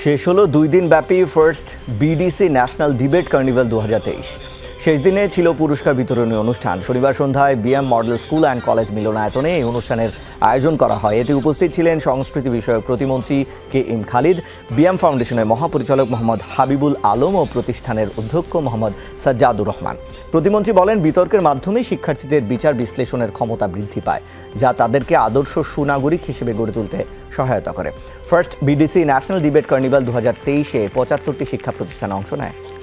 শেষ হলো 2 দিন ব্যাপী first BDC national debate carnival 2023। শেষ দিনে ছিল পুরস্কার বিতরণী অনুষ্ঠান। শনিবার সন্ধ্যায় BM model school and college মিলনায়তনে এই অনুষ্ঠানের আয়োজন করা হয়। এতে উপস্থিত ছিলেন সংস্কৃতি বিষয়ক প্রতিমন্ত্রী KM খালিদ, বিএম ফাউন্ডেশনের মহাপরিচালক মোহাম্মদ হাবিবুল আলম ও প্রতিষ্ঠানের অধ্যক্ষ মোহাম্মদ সাজ্জাদুর রহমান। প্রতিমন্ত্রী বলেন, বিতর্কের মাধ্যমে শিক্ষার্থীদের বিচার বিশ্লেষণের ক্ষমতা বৃদ্ধি পায়, যা তাদেরকে আদর্শ সুনাগরিক হিসেবে গড়ে তুলতে সহায়তা করে। First BDC national debate carnival 2023-এ 75টি শিক্ষা প্রতিষ্ঠান অংশ নেয়।